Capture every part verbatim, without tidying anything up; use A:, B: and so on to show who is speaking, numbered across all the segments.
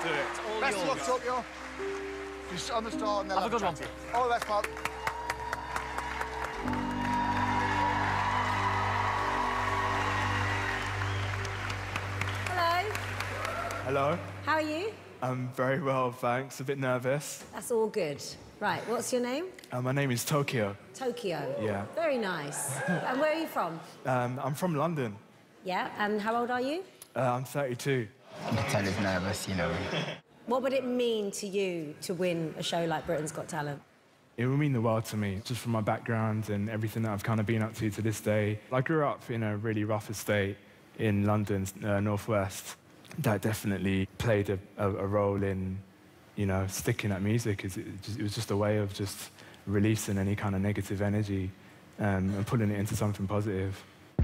A: do it.
B: It's all
C: Best of luck,
B: yours.
C: Tokyo. Just on the start and then
B: Have a good one.
C: chat. All the best, pal.
D: Hello.
E: Hello.
D: How are you?
E: I'm very well, thanks. A bit nervous.
D: That's all good. Right, what's your name?
E: Uh, my name is Tokyo.
D: Tokyo.
E: Yeah.
D: Very nice. And where are you from?
E: Um, I'm from London.
D: Yeah, and how old are you?
E: Uh, I'm thirty-two.
F: You can tell he's nervous, you know.
D: What would it mean to you to win a show like Britain's Got Talent?
E: It would mean the world to me, just from my background and everything that I've kind of been up to to this day. I grew up in a really rough estate in London's uh, northwest. That definitely played a, a, a role in, you know, sticking at music. It, it, just, it was just a way of just releasing any kind of negative energy um, and putting it into something positive.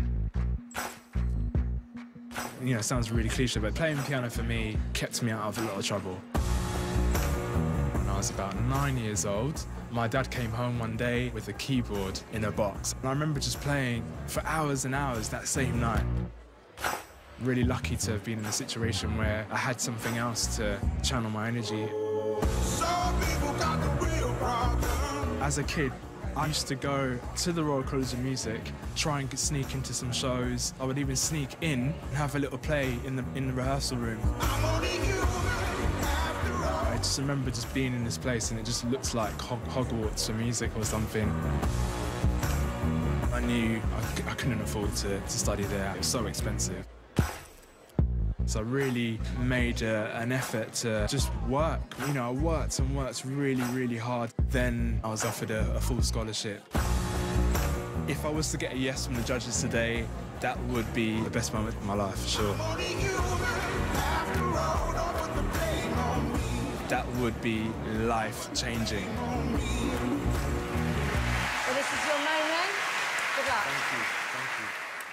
E: You know, it sounds really cliche, but playing piano for me kept me out of a lot of trouble. When I was about nine years old, my dad came home one day with a keyboard in a box. And I remember just playing for hours and hours that same night. Really lucky to have been in a situation where I had something else to channel my energy.
G: Some people got the real problem.
E: As a kid, I used to go to the Royal College of Music, try and sneak into some shows. I would even sneak in and have a little play in the, in the rehearsal room.
G: I'm only human after all.
E: I just remember just being in this place and it just looks like Hog Hogwarts for music or something. I knew I, I couldn't afford to, to study there. It was so expensive. So I really made a, an effort to just work. You know, I worked and worked really, really hard. Then I was offered a, a full scholarship. If I was to get a yes from the judges today, that would be the best moment of my life, for sure.
G: I'm only human after all. Don't put the blame on me.
E: That would be life-changing.
D: Well, this is your moment. Good luck.
E: Thank you, thank you.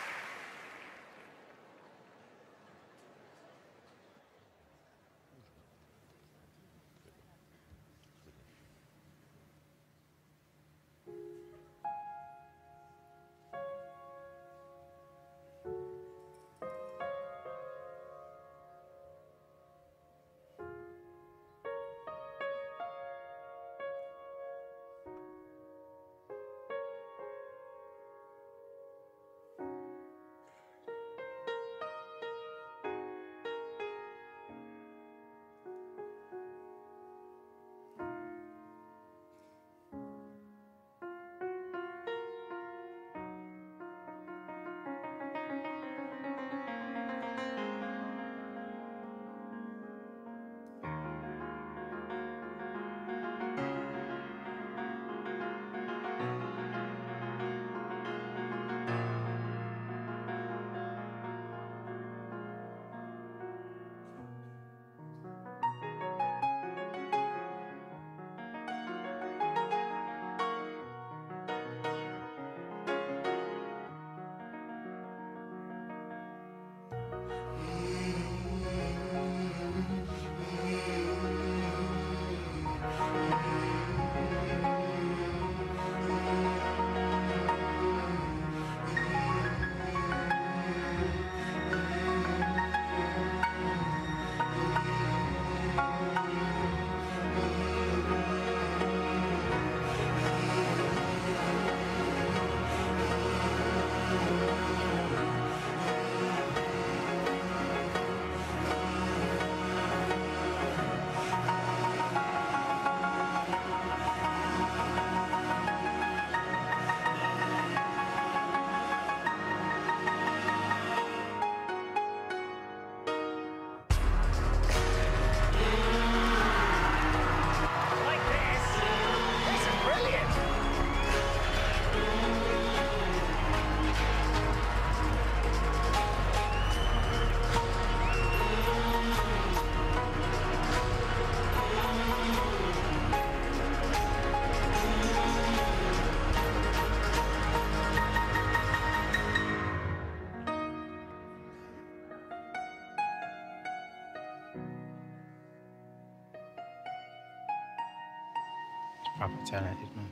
F: Proper talented, man.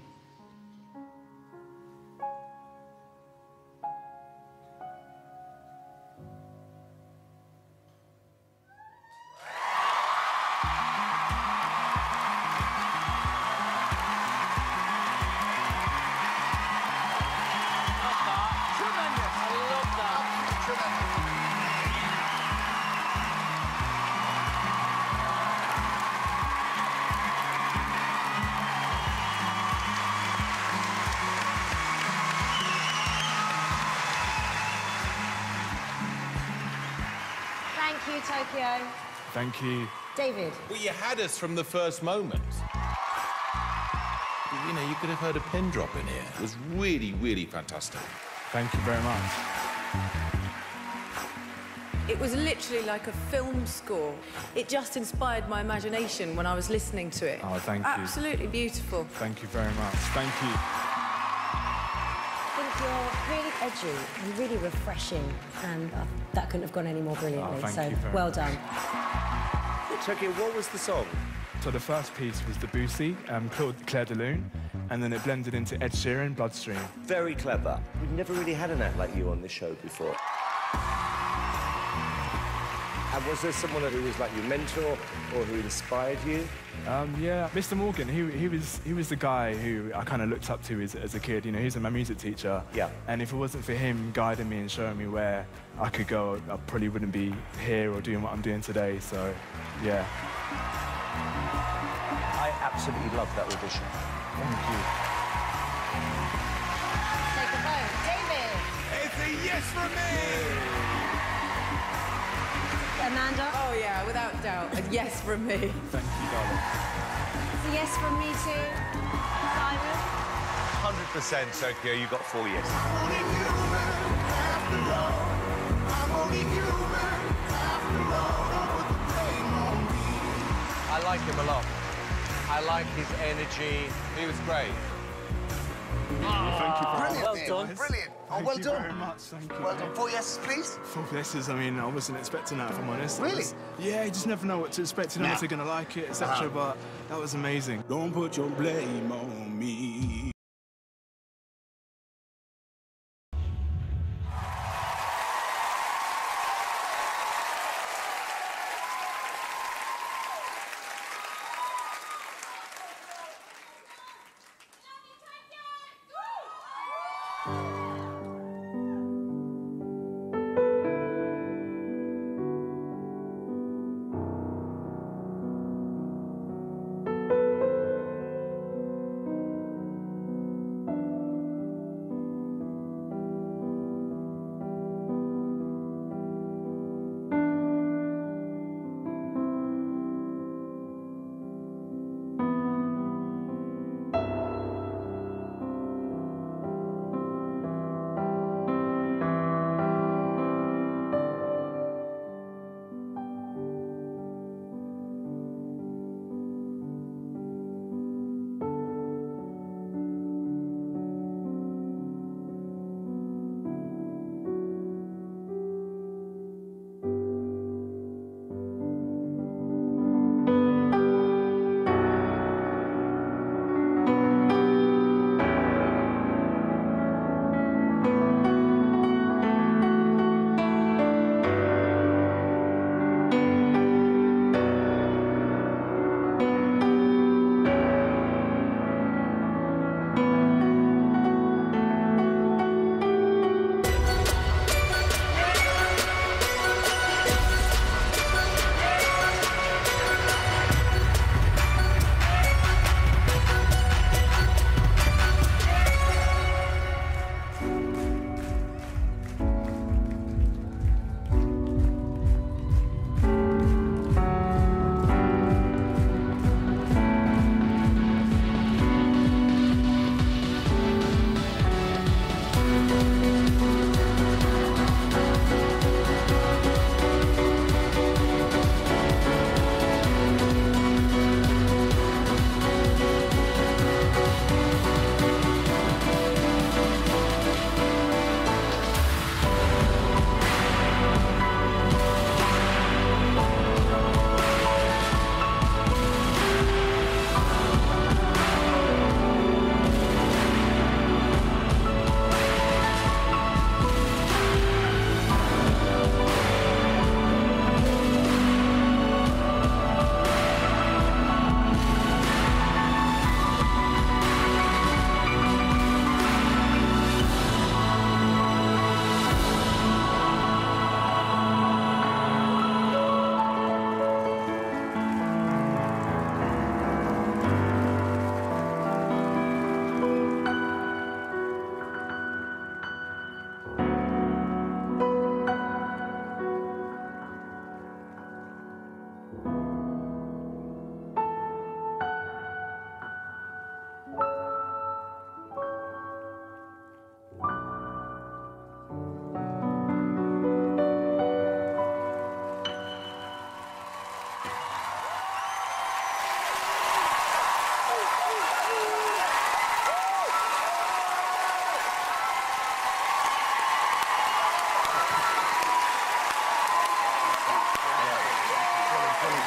D: Thank you, Tokyo.
E: Thank you.
D: David.
A: Well, you had us from the first moment. You know, you could have heard a pin drop in here. It was really, really fantastic.
E: Thank you very much.
B: It was literally like a film score. It just inspired my imagination when I was listening to it.
E: Oh, thank you.
B: Absolutely beautiful.
E: Thank you very much. Thank you.
D: I think you're really edgy and really refreshing, and uh, that couldn't have gone any more brilliantly.
E: Oh, thank
D: so
E: you very
D: well
E: much.
D: done.
H: Tokyo, what was the song?
E: So the first piece was Debussy, um, Claude Claire de Lune, and then it blended into Ed Sheeran, Bloodstream.
H: Very clever. We've never really had an act like you on this show before. And was there someone who was like your mentor or who inspired you?
E: Um, yeah, Mister Morgan, he, he, was, he was the guy who I kind of looked up to as, as a kid. You know, he's my music teacher.
H: Yeah.
E: And if it wasn't for him guiding me and showing me where I could go, I probably wouldn't be here or doing what I'm doing today. So, yeah.
H: I absolutely loved that audition.
E: Thank you.
D: Take a vote. David.
A: It's a yes from me!
D: Amanda.
B: Oh, yeah, without doubt. A yes from me.
E: Thank you, darling.
D: It's a yes from me too. Simon.
H: one hundred percent, Tokyo, you got four yes.
G: Only human after all. I'm only human after all. Don't put the blame on me.
I: I like him a lot. I like his energy. He was great.
E: Thank you very
C: Brilliant,
E: much.
C: Nick.
H: done.
C: Brilliant. Oh,
E: Thank
C: well
E: you
C: done.
E: very much. Thank you.
C: Well done. Four yeses, please.
E: Four yeses, I mean, I wasn't expecting that, if I'm honest. I
C: Really?
E: was- yeah, you just never know what to expect. You know if they're going to like it, et cetera. But that was amazing.
G: Don't put your blame on me.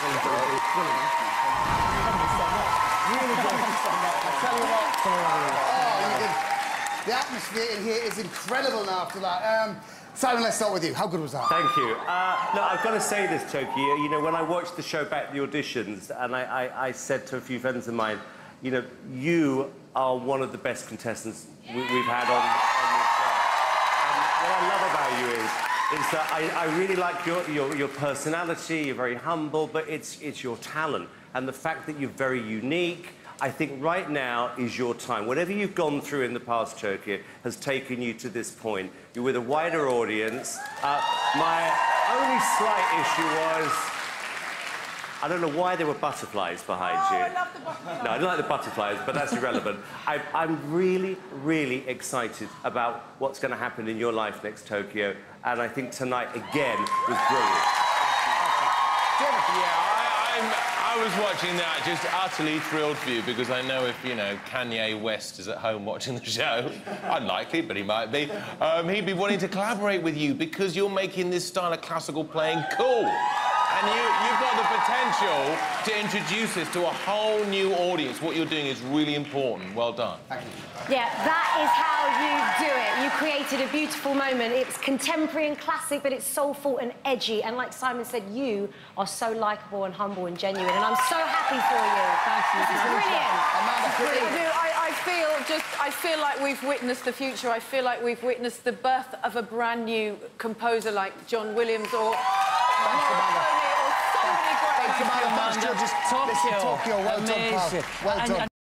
C: Really good. I tell you what. Oh, you can, the atmosphere in here is incredible now after that. Um, Simon, let's start with you. How good was that?
H: Thank you. Uh, no, I've got to say this, Toki. You know, when I watched the show back, the auditions, and I, I, I said to a few friends of mine, you know, you are one of the best contestants we, we've had on, on this show. And what I love about you is, is that I, I really like your, your, your personality. You're very humble, but it's, it's your talent. And the fact that you're very unique, I think right now is your time. Whatever you've gone through in the past, Turkey, has taken you to this point. You're with a wider audience. Uh, my only slight issue was, I don't know why there were butterflies behind
B: oh,
H: you.
B: I love the butterflies.
H: No, I don't like the butterflies, but that's irrelevant. I, I'm really, really excited about what's going to happen in your life next Tokyo, and I think tonight, again, was brilliant.
A: Yeah, I, I'm... I was watching that just utterly thrilled for you because I know if, you know, Kanye West is at home watching the show, unlikely, but he might be, um, he'd be wanting to collaborate with you because you're making this style of classical playing cool. And you, you've got the potential to introduce this to a whole new audience. What you're doing is really important. Well done.
C: Thank you.
D: Yeah, that is how you do it. You created a beautiful moment. It's contemporary and classic, but it's soulful and edgy. And like Simon said, you are so likeable and humble and genuine. And I'm so happy for you. Thank you. This is brilliant.
C: Amanda,
B: I do. I, I feel just. I feel like we've witnessed the future. I feel like we've witnessed the birth of a brand new composer like John Williams or.
C: Thanks, Amanda.
B: Or somebody great.
C: Thanks, Amanda. Thanks, George. Listen, Tokyo. Well done, pal. Well
J: And-
C: done.
J: and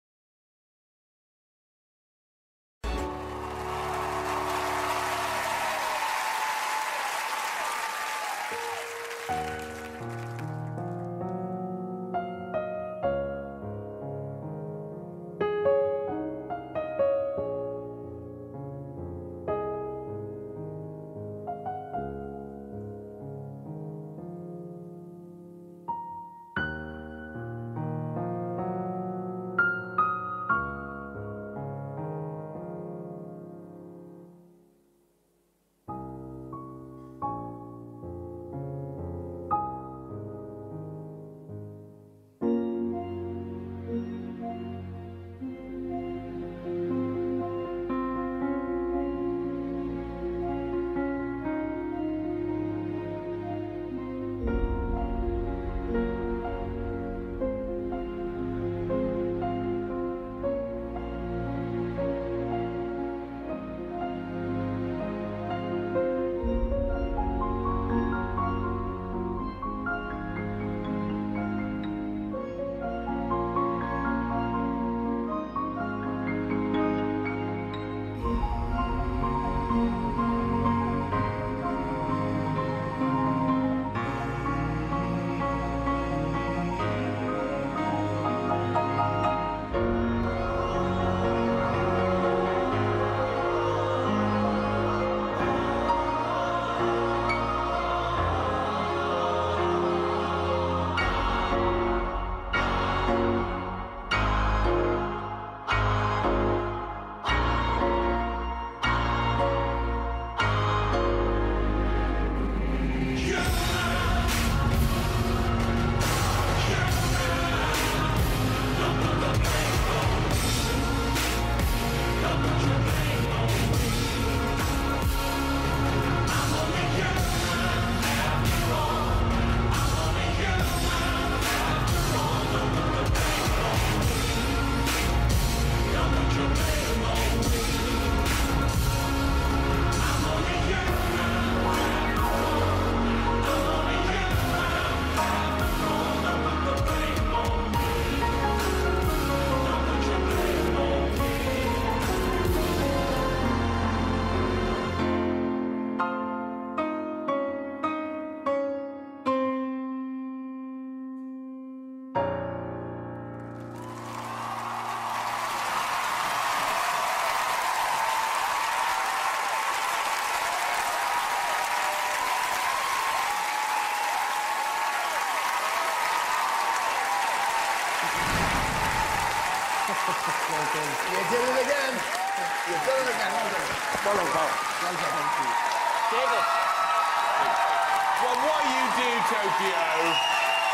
C: You did it again. You did it again. Well done.
H: Well done, Carl.
C: Well done. Thank you.
A: David. Well, what you do, Tokyo,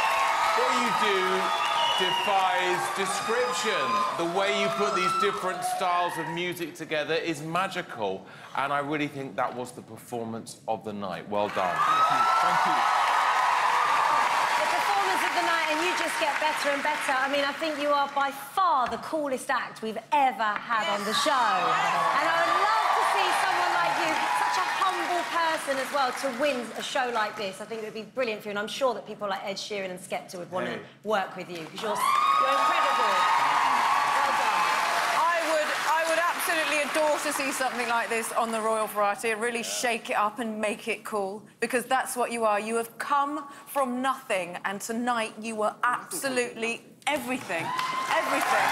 A: What you do defies description. The way you put these different styles of music together is magical, and I really think that was the performance of the night. Well done.
E: Thank you. Thank you.
D: The performance of the night, and you just get better and better. I mean, I think you are by far the coolest act we've ever had on the show. And I would love to see someone like you, such a humble person as well, to win a show like this. I think it would be brilliant for you, and I'm sure that people like Ed Sheeran and Skepta would want
A: Hey.
D: to work with you, because you're, you're incredible. Well done.
B: I would, I would absolutely adore to see something like this on the Royal Variety and really shake it up and make it cool, because that's what you are. You have come from nothing, and tonight you were absolutely everything. Everything.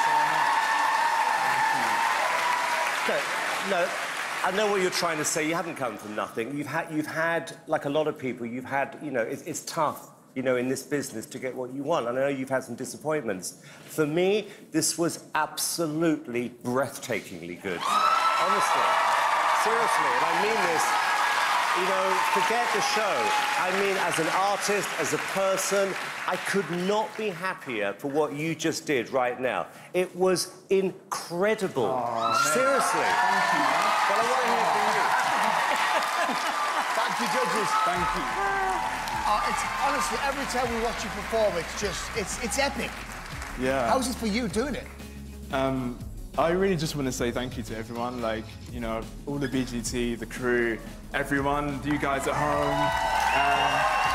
H: Okay, no, I know what you're trying to say. You haven't come from nothing. You've had, you've had, like a lot of people, you've had, you know, it's, it's tough, you know, in this business to get what you want. And I know you've had some disappointments. For me, this was absolutely breathtakingly good. Honestly. Seriously, and I mean this. You know, forget the show. I mean, as an artist, as a person, I could not be happier for what you just did right now. It was incredible. Oh, seriously.
C: Thank you, man.
H: But I want to hear from you.
C: Thank you, judges.
E: Thank you.
C: Oh, it's honestly, every time we watch you perform, it's just, it's, it's epic.
E: Yeah.
C: How's it for you doing it?
E: Um, I really just want to say thank you to everyone, like, you know, all the B G T, the crew, everyone, you guys at home. Um,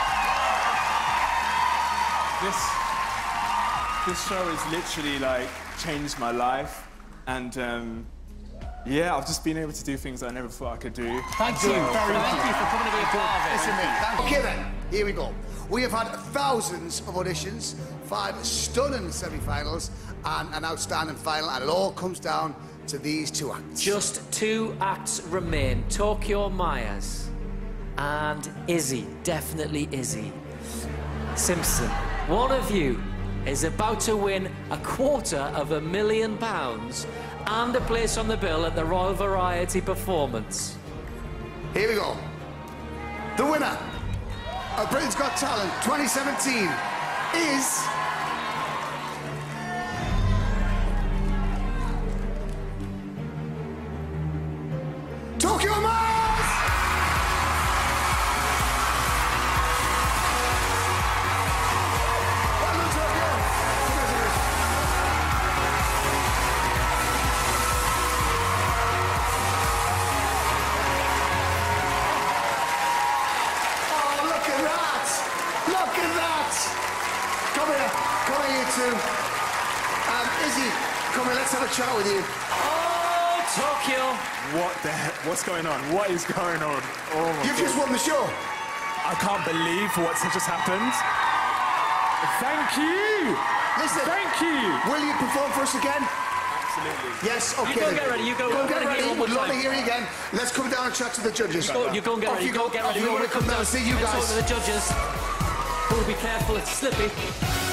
E: this, this show has literally, like, changed my life. And, um, yeah, I've just been able to do things I never thought I could do.
C: Thank you very much. Thank you for coming to be a part of it. Listen, mate, thank you. Okay, then, here we go. We have had thousands of auditions, five stunning semi-finals, and an outstanding final, and it all comes down to these two acts.
J: Just two acts remain. Tokyo Myers and Izzy, definitely Izzy Simpson. One of you is about to win a quarter of a million pounds and a place on the bill at the Royal Variety Performance.
C: Here we go. The winner of Britain's Got Talent twenty seventeen is... Tokyo Myers! Well done, Tokyo. Oh, look at that! Look at that! Come here. Come here, you two. Um, Izzy, come here, let's have a chat with you.
J: Oh, Tokyo!
E: What the heck? What's going on? What is going on? Oh my
C: You've
E: God.
C: just won the show.
E: I can't believe what's just happened. Thank you!
C: Listen.
E: Thank you!
C: Will you perform for us again?
E: Absolutely.
C: Yes, okay.
J: go and get ready, you go.
C: Go and
J: We're
C: get
J: gonna
C: ready.
J: hear it one
C: We'd
J: more
C: love to
J: time.
C: hear you again. Let's come down and chat to the judges.
J: Go, you go and get
C: Off
J: ready.
C: you
J: Go
C: go.
J: and get
C: Off
J: ready.
C: you go.
J: We're
C: We'll come down and see you
J: Let's
C: guys.
J: talk to the judges. Oh, be careful, it's slippy.